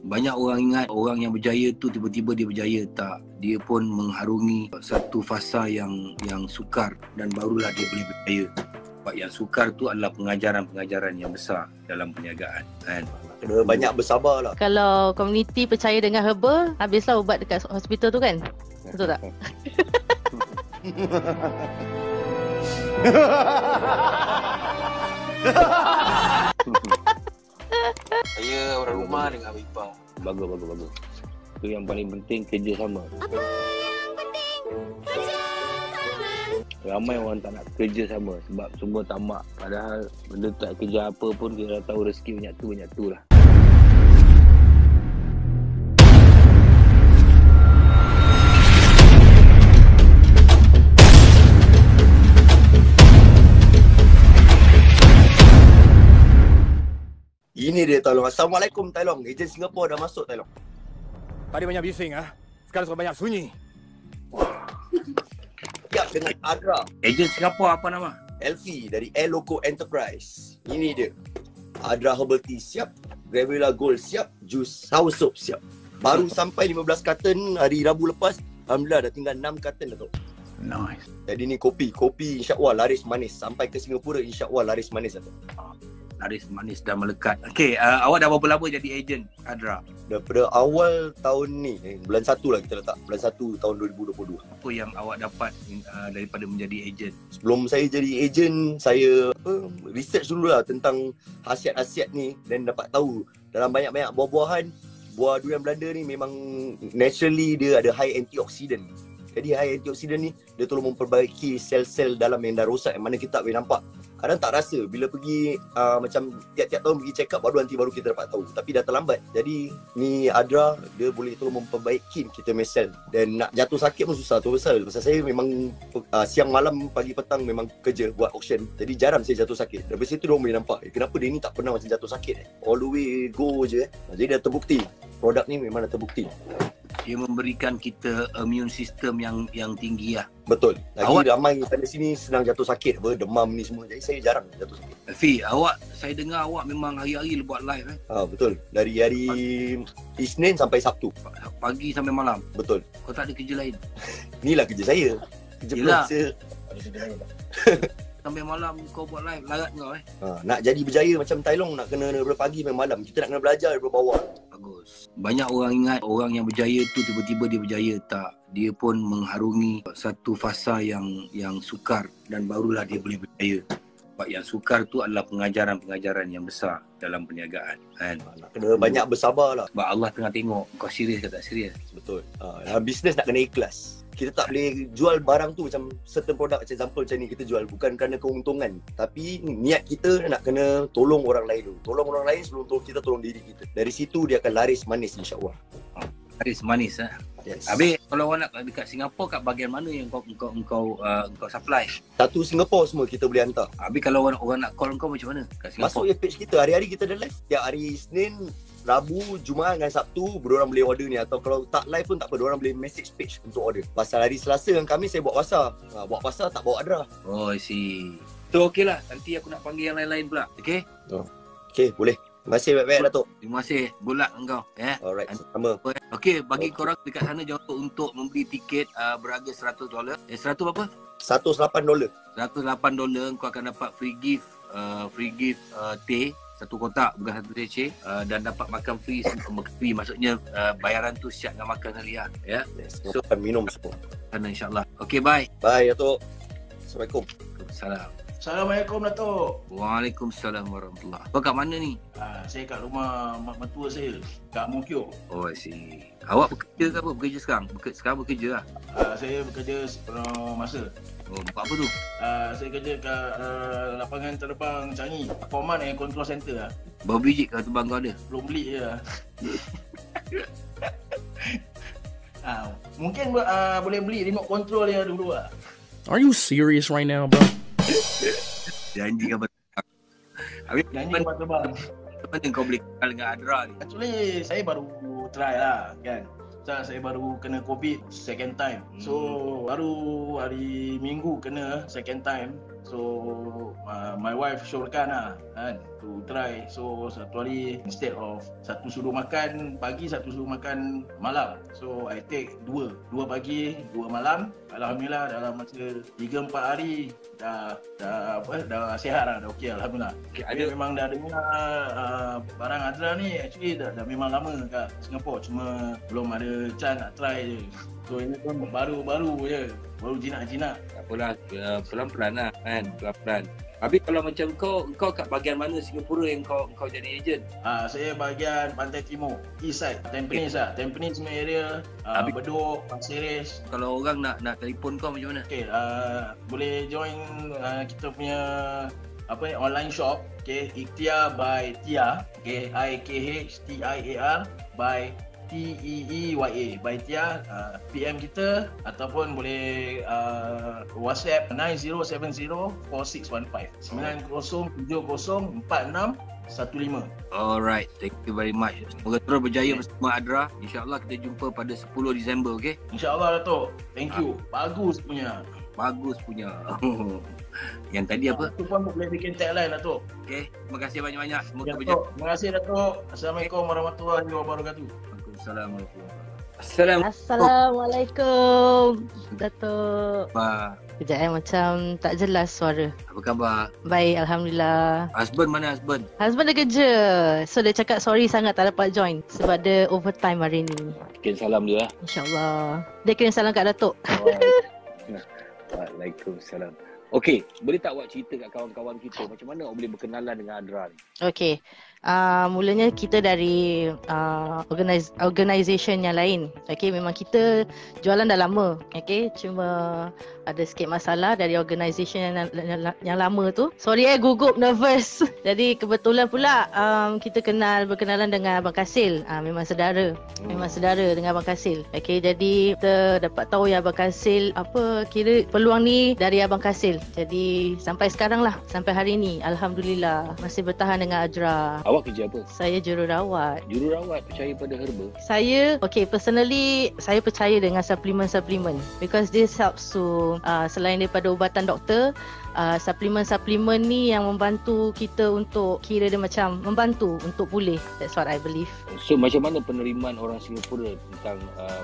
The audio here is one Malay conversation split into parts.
Banyak orang ingat orang yang berjaya tu tiba-tiba dia berjaya. Tak, dia pun mengharungi satu fasa yang sukar dan barulah dia boleh berjaya. Sebab yang sukar tu adalah pengajaran-pengajaran yang besar dalam perniagaan kan. Kena banyak bersabar lah. Kalau komuniti percaya dengan herba, habislah ubat dekat hospital tu kan? Betul tak? Saya orang rumah dengan Abang Ipah. Bagus. Itu yang paling penting, kerja sama. Ramai orang tak nak kerja sama sebab semua tamak. Padahal benda tak kerja apa pun kita dah tahu rezeki banyak tu lah. Ini dia Tailong. Assalamualaikum Tailong. Ejen Singapura dah masuk Tailong. Tadi banyak bising Sekarang suka banyak sunyi. Ya, dengan Adra. Ejen Singapura apa nama? Elfie dari Eloco Enterprise. Ini dia. Adra Herbal Tea siap. Gravilla Gold siap. Jus soursop siap. Baru sampai 15 karton hari Rabu lepas. Alhamdulillah dah tinggal 6 karton dah tu. Nice. Jadi ni kopi. Kopi insya-Allah laris manis. Sampai ke Singapura insya-Allah laris manis dah tu. Laris manis dah melekat. Okey, awak dah berapa lama jadi ejen Adra? Daripada awal tahun ni, bulan 1 lah kita letak. Bulan 1 tahun 2022. Apa yang awak dapat daripada menjadi ejen? Sebelum saya jadi ejen, saya research dulu lah tentang khasiat-khasiat ni dan dapat tahu dalam banyak-banyak buah-buahan, buah durian Belanda ni memang naturally dia ada high antioxidant. Jadi high antioxidant ni dia tolong memperbaiki sel-sel dalam yang dah rosak yang mana kita tak boleh nampak. Kadang tak rasa bila pergi macam tiap-tiap tahun pergi check up baru kita dapat tahu. Tapi dah terlambat. Jadi ni Adra dia boleh tolong memperbaiki kita punya sel. Dan nak jatuh sakit pun susah tu pasal saya memang siang malam pagi petang memang kerja buat auction. Jadi jarang saya jatuh sakit. Dari situ dia boleh nampak kenapa dia ni tak pernah macam jatuh sakit. All the way go je. Jadi dah terbukti. Produk ni memang dah terbukti. Dia memberikan kita immune system yang tinggi lah. Betul. Lagi ramai sana sini senang jatuh sakit demam ni semua. Jadi saya jarang jatuh sakit. Fi, saya dengar awak memang hari-hari buat live betul. Dari hari Isnin sampai Sabtu. Pagi sampai malam. Betul. Kau tak ada kerja lain? Inilah kerja saya. Kerja pelaksa. Sampai malam kau buat live, larat kau nak jadi berjaya macam Tailong nak kena daripada pagi sampai malam. Kita nak kena belajar daripada bawah. Bagus. Banyak orang ingat orang yang berjaya tu tiba-tiba dia berjaya. Tak, dia pun mengharungi satu fasa yang sukar dan barulah dia boleh berjaya. Sebab yang sukar tu adalah pengajaran-pengajaran yang besar dalam perniagaan kan. Kena banyak bersabar lah. Sebab Allah tengah tengok kau serius ke tak serius. Betul. Dalam bisnes nak kena ikhlas. Kita tak boleh jual barang tu macam certain produk macam example macam ni kita jual bukan kerana keuntungan, tapi niat kita nak kena tolong orang lain dulu. Tolong orang lain sebelum kita tolong diri kita. Dari situ dia akan laris manis insya-Allah. Laris manis Yes. Habis kalau orang nak dekat Singapura kat bahagian mana yang kau supply? Satu Singapura semua kita boleh hantar. Habis kalau orang nak call kau macam mana kat Singapura? Masuk je page kita. Hari-hari kita ada live. Tiap hari Isnin, Rabu, Jumaat dengan Sabtu berorang boleh order ni. Atau kalau tak live pun tak apa, diorang boleh message page untuk order. Pasal hari Selasa dengan Khamis saya buat pasar. Buat pasar tak bawa Adra. Oh, I see. Tu okey lah. Nanti aku nak panggil yang lain-lain pula. Okay? Okay, boleh. Terima kasih baik-baik Datuk. Terima kasih. Good luck engkau. Alright, sama. Okey, bagi korang dekat sana jangan lupa untuk membeli tiket berharga $100. 100 berapa? $108. $108 kau akan dapat free gift teh satu kotak, bukan satu teh, dan dapat makan free. Maksudnya bayaran tu siap dengan makan sekali lah. Ya. Yes, so minum semua. Sana insya-Allah. Okey, bye. Bye Datuk. Assalamualaikum. Salam. Assalamualaikum Datuk. Waalaikumsalam warahmatullahi. Kau kat mana ni? Saya kat rumah mak mertua saya kat Mungkyo. Oh, I see. Awak bekerja ke apa? Bekerja sekarang? Sekarang bekerja lah? Saya bekerja sepenuh masa. Oh, buat apa tu? Saya kerja kat lapangan terbang Changi, Command and Control Center lah. Berapa biji kau terbang kau ada? Belum beli je lah. Mungkin boleh beli remote control dia dulu lah. Are you serious right now, bro? Janji kau betul. Habis Janji kapal terbang. mana kau boleh kenal dengan Adra ni? Actually saya baru try lah kan. Saya baru kena COVID second time. So baru hari Minggu kena second time. So my wife syorkan lah kan, to try. So satu hari instead of satu suruh makan pagi, satu suruh makan malam. So I take dua pagi, 2 malam. Alhamdulillah dalam masa 3-4 hari dah sihat lah, dah okey alhamdulillah. Okay, Ada memang dah dengar barang Adra ni actually dah memang lama kat Singapore, cuma belum ada chance nak try je. So ini pun baru je, baru jinak-jinak. Tak apalah, pelan-pelan lah kan, pelan-pelan. Habis kalau macam kau kat bahagian mana Singapura yang kau jadi ejen? Saya bahagian Pantai Timur, East Side, Tampines lah. Tampines punya area, Bedok, Pasir Ris. Kalau orang nak telefon kau macam mana? Okay, boleh join kita punya online shop. Okay, Ikhtiar by Tia. Okay, IKHTIAR by TEEYA by Tia. PM kita ataupun boleh WhatsApp 90704615 90704615. Alright, thank you very much. Semoga terus berjaya bersama Adra. InsyaAllah kita jumpa pada 10 Disember, okey? InsyaAllah Datuk. Thank you. Bagus punya. Yang tadi apa? Itu pun boleh bikin tagline Datuk. Okey, terima kasih banyak-banyak. Semoga Datuk. berjaya. Terima kasih Datuk. Assalamualaikum warahmatullahi wabarakatuh. Assalamualaikum. Assalamualaikum, Datuk. Apa Kejap macam tak jelas suara. khabar? Baik, alhamdulillah. Husband mana husband? Husband dia kerja. So dia cakap sorry sangat tak dapat join sebab dia overtime hari ni. Kirim salam dia lah. InsyaAllah. Dia kirim salam kat Datuk. Waalaikumsalam. Okey, boleh tak awak cerita kat kawan-kawan kita macam mana awak boleh berkenalan dengan Adra ni? Okey. Mulanya kita dari organisation yang lain. Okey, memang kita jualan dah lama. Okey, cuma ada sikit masalah dari organisation yang lama tu. Sorry gugup, nervous. Jadi kebetulan pula kita berkenalan dengan Abang Kasil. Memang saudara. Memang saudara dengan Abang Kasil. Okey, jadi kita dapat tahu ya Abang Kasil kira peluang ni dari Abang Kasil. Jadi sampai sekarang lah, sampai hari ni alhamdulillah masih bertahan dengan Adra. Awak kerja apa? Saya jururawat. Jururawat, percaya pada herba? Saya, personally, saya percaya dengan suplemen-suplemen because this helps to, selain daripada ubatan doktor, suplemen-suplemen ni yang membantu kita untuk kira dia macam membantu untuk pulih. That's what I believe. So macam mana penerimaan orang Singapura tentang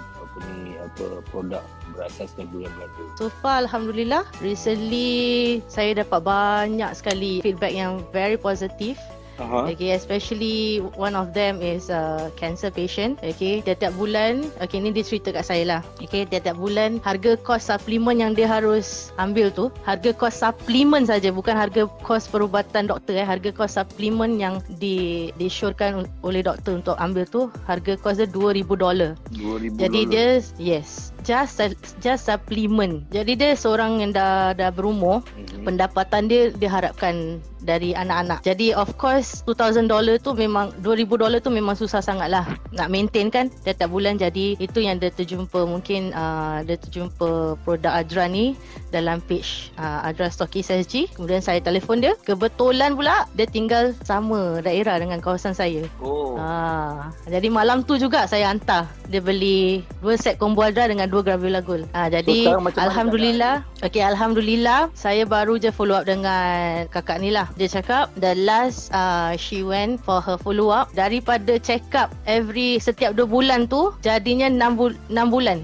produk berasaskan durian Melaka? So far alhamdulillah, recently saya dapat banyak sekali feedback yang very positive. Okay, especially one of them is a cancer patient. Okay, tiap-tiap bulan, okay ni dia cerita kat saya lah. Okay, tiap-tiap bulan harga kos suplemen yang dia harus ambil tu, harga kos suplemen saja, bukan harga kos perubatan doktor. Harga kos suplemen yang disyorkan oleh doktor untuk ambil tu, harga kos dia $2,000. $2,000. Jadi dia, yes, just suplemen. Jadi dia seorang yang dah berumur, pendapatan dia diharapkan dari anak-anak. Jadi of course $2,000 tu memang, $2,000 tu memang susah sangat lah nak maintain kan tiap-tiap bulan. Jadi itu yang dia terjumpa, mungkin dia terjumpa produk Adra ni dalam page Adra Stockist SG. Kemudian saya telefon dia, kebetulan pula dia tinggal sama daerah dengan kawasan saya. Jadi malam tu juga saya hantar dia beli 2 set combo Adra dengan 2 Graviola Gold. Jadi so, alhamdulillah, okey, alhamdulillah saya baru je follow up dengan kakak ni lah. Dia cakap the last she went for her follow up, daripada check up setiap 2 bulan tu jadinya 6 bulan.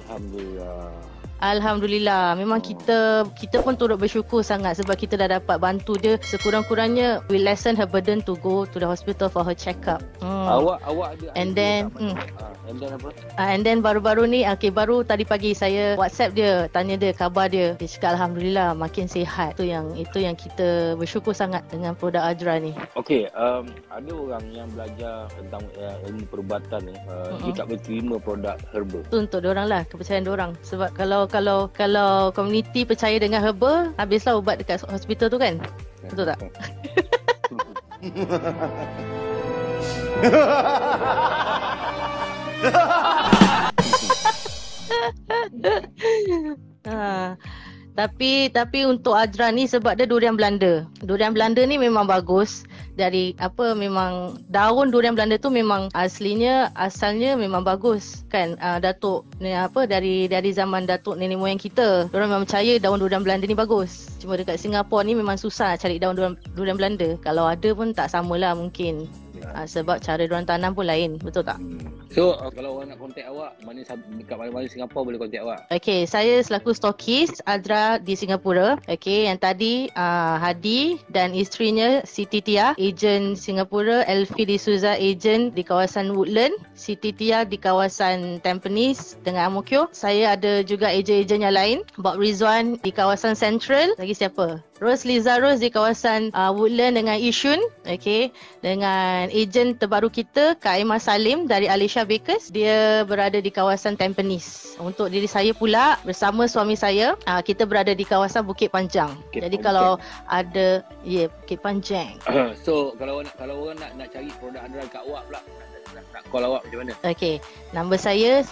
Alhamdulillah. Memang kita pun turut bersyukur sangat sebab kita dah dapat bantu dia sekurang-kurangnya, we lessen her burden to go to the hospital for her check up. Awak ada and then apa? And then baru-baru ni, baru tadi pagi saya WhatsApp dia, tanya dia khabar dia. Dia cakap alhamdulillah makin sihat. Itu yang kita bersyukur sangat dengan produk Adra ni. Okey, ada orang yang belajar tentang ilmu perubatan ni, dia tak boleh terima produk herba. Itu untuk diorang lah, kepercayaan diorang. Sebab kalau komuniti percaya dengan herba, habislah ubat dekat hospital tu kan. Betul tak? Tapi untuk Adra ni sebab dia durian Belanda. Durian Belanda ni memang bagus. Dari memang daun durian Belanda tu memang asalnya memang bagus kan. Datuk ni dari zaman datuk nenek moyang kita. Diorang memang percaya daun durian Belanda ni bagus. Cuma dekat Singapura ni memang susah cari daun durian Belanda. Kalau ada pun tak samalah mungkin. Sebab cara diorang tanam pun lain, betul tak? So kalau orang nak contact awak, dekat mana-mana Singapura boleh contact awak? Okay, saya selaku stokis Adra di Singapura. Okay, yang tadi Hadi dan isterinya Siti Tia, ejen Singapura. Elfie di Souza, ejen di kawasan Woodland. Siti Tia di kawasan Tampines dengan Ang Mo Kio. Saya ada juga ejen-ejen yang lain. Bob Rizwan di kawasan Central. Lagi siapa? Rose Liza Rose di kawasan Woodland dengan Yishun. Okay, dengan ejen terbaru kita Kak Aimah Salim dari Alicia Bakers. Dia berada di kawasan Tampines. Untuk diri saya pula bersama suami saya, kita berada di kawasan Bukit Panjang. Jadi kalau ada Bukit Panjang. So kalau orang nak cari produk Adra kat awak pula, nak call awak macam mana? Okey, nombor saya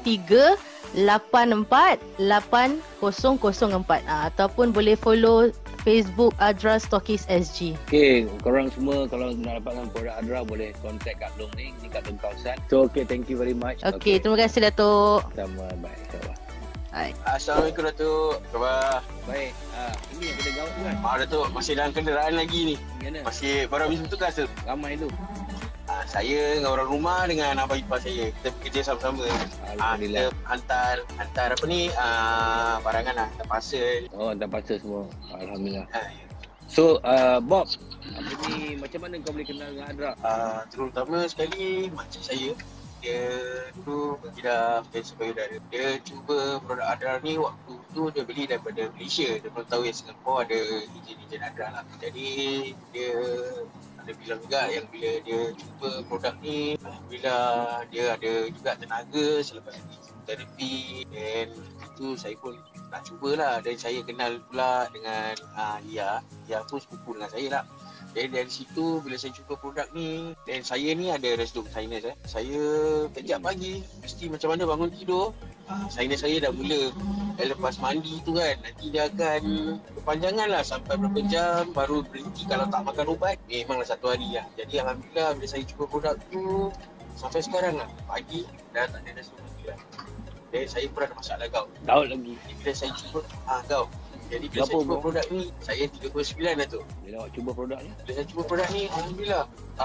93848004 ataupun boleh follow Facebook Adra Stokis SG. Okay, korang semua kalau nak dapatkan produk Adra boleh contact kat Long ni kat Long Kawasan. So okay, thank you very much. Okay, terima kasih Datuk. Sama, baik. Hai. Assalamualaikum Datuk. Khabar? Baik. Ini yang kita gawat tu kan? Datuk, masih dalam kenderaan lagi ni. Mana? Masih baru habis bertugas tu. Ramai tu. Saya dengan orang rumah dengan abang ipar saya. Kita bekerja sama-sama. Alhamdulillah. Kita hantar barangan lah. Hantar parcel. Oh, hantar parcel semua. Alhamdulillah. So, Bob, macam mana kau boleh kenal dengan Adra? Terutama sekali makcik saya. Dia dulu berkira fans payudara. Dia cuba produk Adra ni waktu tu dia beli daripada Malaysia. Dia belum tahu yang Singapura ada ejen-ejen Adra lah. Jadi dia ada bilang juga yang bila dia cuba produk ni, alhamdulillah dia ada juga tenaga selepas terapi. Dan itu saya pun nak cubalah. Dan saya kenal pula dengan Lia. Lia pun sepupu dengan saya lah. Dan dari situ bila saya cuba produk ni, dan saya ni ada residum sinus saya kejap pagi mesti macam mana bangun tidur, sinus saya dah mula. Lepas mandi tu kan, nanti dia akan berpanjangan lah sampai berapa jam baru berhenti. Kalau tak makan ubat memanglah 1 hari lah. Jadi alhamdulillah bila saya cuba produk tu sampai sekarang lah, pagi dah tak ada residum lagi lah. Dan saya pun ada masalah gout lagi. Bila saya cuba gout. Jadi bila saya cuba produk ni, saya 39 dah tu. Bila awak cuba produk ni? Bila saya cuba produk ni, alhamdulillah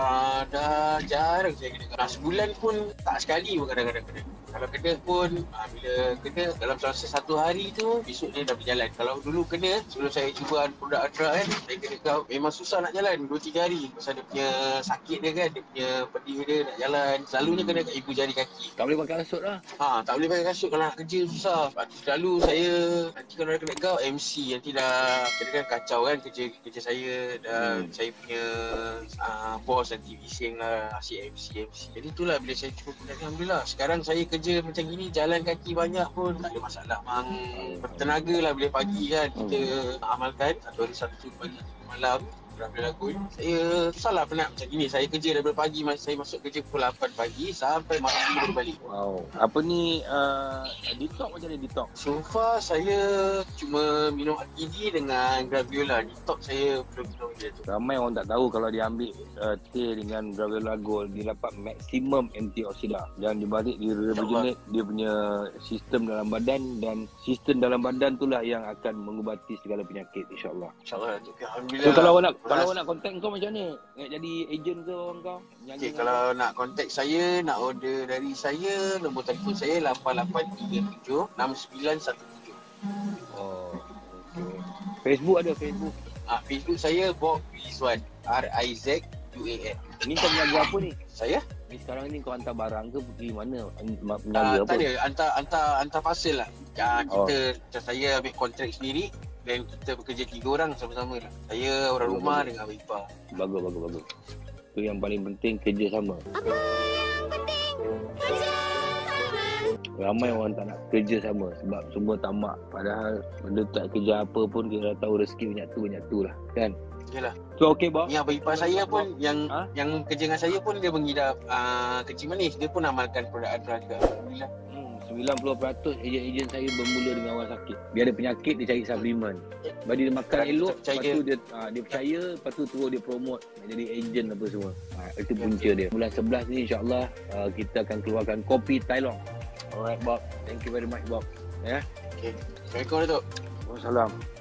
dah jarang saya kena. Sebulan pun tak sekali pun kadang-kadang kena. Kalau kena pun, bila kena dalam satu hari tu, besok dia dah berjalan. Kalau dulu kena, sebelum saya cuba produk Adra kan, saya kena gout. Memang susah nak jalan 2-3 hari. Pasal dia punya sakit dia kan, dia punya pedih dia nak jalan. Selalunya kena kat ibu jari kaki. Tak boleh pakai kasut lah. Tak boleh pakai kasut kalau nak kerja susah. Lepas tu selalu saya, nanti kalau dah kena gout, MC nanti dah kira kan kacau kan kerja saya. Dan saya punya bos nanti bising lah, asyik MC. Jadi itulah bila saya cuba produk ni, alhamdulillah. Sekarang saya kerja macam gini, jalan kaki banyak pun tak ada masalah. Bertenaga lah bila pagi kan kita amalkan 1 hari 1 pagi malam berapa lagu. Saya susahlah penat macam gini. Saya kerja daripada pagi, saya masuk kerja pukul 8 pagi sampai malam ni baru balik. Wow. Apa ni detox macam mana detox? So far saya cuma minum RTD dengan Graviola. Detox saya belum minum dia tu. Ramai orang tak tahu kalau dia ambil teh dengan Graviola Gold, dia dapat maksimum antioksidan. Dan dibalik dia rejuvenate dia punya sistem dalam badan, dan sistem dalam badan itulah yang akan mengubati segala penyakit, insyaAllah. InsyaAllah. Alhamdulillah. So kalau nak contact kau macam mana? Nak jadi ejen ke orang kau? Okay, kalau nak contact saya, nak order dari saya, nombor telefon saya 8837 6917. Oh, okay. Facebook ada Facebook? Facebook saya Bob Rizwan, RIZUAN. Ni kau menjaga apa ni? Saya? Ni sekarang ni kau hantar barang ke pergi mana? Tak ada, hantar parcel lah. Kita saya ambil kontrak sendiri. Dan kita bekerja 3 orang sama-sama lah. Saya, orang rumah dengan abang ipar. Bagus. Itu yang paling penting, kerja sama. Apa yang penting? Kerja sama. Ramai orang tak nak kerja sama sebab semua tamak. Padahal benda tak kerja apa pun, kita dah tahu rezeki banyak tu lah kan. Yalah. So okey Bob. Ni abang ipar saya pun yang kerja dengan saya pun dia mengidap kecil manis. Dia pun amalkan produk Adra juga. Alhamdulillah. 90% ejen-ejen saya bermula dengan orang sakit. Dia ada penyakit, dia cari suplemen. Bagi dia makan elok, lepas tu dia percaya, lepas tu terus dia promote jadi ejen apa semua. Itu punca dia. Bulan 11 ni insya-Allah kita akan keluarkan kopi Tailong. Alright Bob. Thank you very much Bob. Ya. Okay. Assalamualaikum Datuk. Waalaikumsalam.